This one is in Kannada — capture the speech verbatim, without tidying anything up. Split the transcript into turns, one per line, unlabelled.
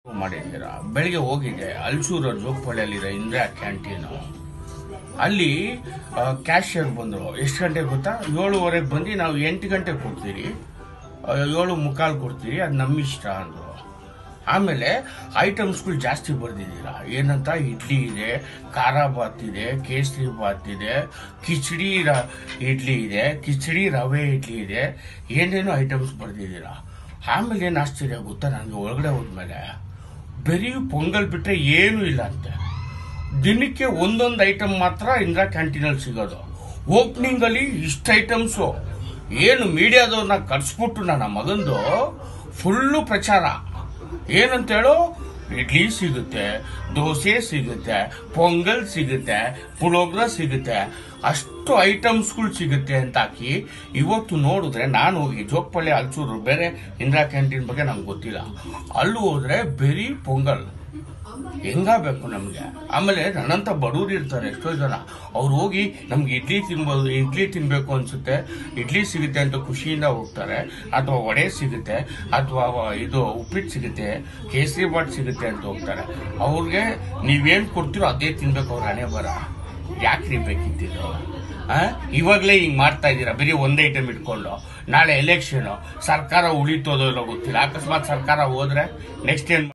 ಮಾಡಿದ್ದೀರಾ? ಬೆಳಿಗ್ಗೆ ಹೋಗಿದ್ದೆ ಅಲ್ಸೂರ ಜೋಗಪಳ್ಳಿಯಲ್ಲಿರೋ ಇಂದಿರಾ ಕ್ಯಾಂಟೀನು. ಅಲ್ಲಿ ಕ್ಯಾಶಿಯರ್ ಬಂದರು. ಎಷ್ಟು ಗಂಟೆಗೆ ಗೊತ್ತಾ? ಏಳುವರೆಗೆ ಬಂದು ನಾವು ಎಂಟು ಗಂಟೆಗೆ ಕೊಡ್ತೀರಿ, ಏಳು ಮುಕ್ಕಾಲು ಕೊಡ್ತೀರಿ, ಅದು ನಮ್ಮ ಇಷ್ಟ ಅಂದರು. ಆಮೇಲೆ ಐಟಮ್ಸ್ಗಳು ಜಾಸ್ತಿ ಬರ್ದಿದ್ದೀರಾ. ಏನಂತ ಇಡ್ಲಿ ಇದೆ, ಖಾರ ಬಾತ್ ಇದೆ, ಕೇಸರಿ ಬಾತ್ ಇದೆ, ಕಿಚಡಿ ಇಡ್ಲಿ ಇದೆ, ಕಿಚಡಿ ರವೆ ಇಡ್ಲಿ ಇದೆ, ಏನೇನೋ ಐಟಮ್ಸ್ ಬರ್ದಿದ್ದೀರಾ. ಆಮೇಲೆ ಏನು ಆಶ್ಚರ್ಯ ಗೊತ್ತಾ, ನನಗೆ ಒಳಗಡೆ ಹೋದ್ಮೇಲೆ ಬರೀ ಪೊಂಗಲ್ ಬಿಟ್ಟರೆ ಏನೂ ಇಲ್ಲ ಅಂತೆ. ದಿನಕ್ಕೆ ಒಂದೊಂದು ಐಟಮ್ ಮಾತ್ರ ಇಂದಿರಾ ಕ್ಯಾಂಟೀನಲ್ಲಿ ಸಿಗೋದು. ಓಪನಿಂಗಲ್ಲಿ ಇಷ್ಟು ಐಟಮ್ಸು. ಏನು ಮೀಡಿಯಾದವ್ರನ್ನ ಕರ್ಸ್ಬಿಟ್ಟು ನನ್ನ ಮಗಂದು ಫುಲ್ಲು ಪ್ರಚಾರ. ಏನಂತ ಹೇಳು, ಇಡ್ಲಿ ಸಿಗುತ್ತೆ, ದೋಸೆ ಸಿಗುತ್ತೆ, ಪೊಂಗಲ್ ಸಿಗುತ್ತೆ, ಪುಳೋಗ್ರ ಸಿಗುತ್ತೆ, ಅಷ್ಟು ಐಟಮ್ಸ್ಗಳು ಸಿಗುತ್ತೆ ಅಂತ ಹಾಕಿ ಇವತ್ತು ನೋಡಿದ್ರೆ, ನಾನು ಹೋಗಿ ಜೋಗಪಳ್ಳಿ ಅಲ್ಸೂರು ಬೇರೆ ಇಂದಿರಾ ಕ್ಯಾಂಟೀನ್ ಬಗ್ಗೆ ನಮ್ಗೆ ಗೊತ್ತಿಲ್ಲ, ಅಲ್ಲಿ ಹೋದ್ರೆ ಬರೀ ಪೊಂಗಲ್. ಹೆಂಗಾಗಬೇಕು ನಮಗೆ? ಆಮೇಲೆ ನನ್ನಂತ ಬಡವ್ರು ಇರ್ತಾರೆ ಎಷ್ಟೋ ಜನ, ಅವ್ರು ಹೋಗಿ ನಮ್ಗೆ ಇಡ್ಲಿ ತಿನ್ಬೋದು, ಇಡ್ಲಿ ತಿನ್ಬೇಕು ಅನ್ಸುತ್ತೆ, ಇಡ್ಲಿ ಸಿಗುತ್ತೆ ಅಂತ ಖುಷಿಯಿಂದ ಹೋಗ್ತಾರೆ, ಅಥವಾ ವಡೆ ಸಿಗುತ್ತೆ, ಅಥವಾ ಇದು ಉಪ್ಪಿಟ್ಟು ಸಿಗುತ್ತೆ, ಕೇಸರಿ ಬಾಟ್ ಸಿಗುತ್ತೆ ಅಂತ ಹೋಗ್ತಾರೆ. ಅವ್ರಿಗೆ ನೀವೇನು ಕೊಡ್ತೀರೋ ಅದೇ ತಿನ್ಬೇಕು, ಅವ್ರ ಹಣೆ ಬರ. ಯಾಕ್ರಿ ಬೇಕಿತ್ತಿದ್ರು? ಇವಾಗಲೇ ಹಿಂಗೆ ಮಾಡ್ತಾ ಇದ್ದೀರಾ, ಬರೀ ಒಂದು ಐಟಮ್ ಇಟ್ಕೊಂಡು. ನಾಳೆ ಎಲೆಕ್ಷನು, ಸರ್ಕಾರ ಉಳಿತೋದೋ ಇಲ್ಲೋ ಗೊತ್ತಿಲ್ಲ. ಅಕಸ್ಮಾತ್ ಸರ್ಕಾರ ಹೋದ್ರೆ ನೆಕ್ಸ್ಟ್ ಏನ್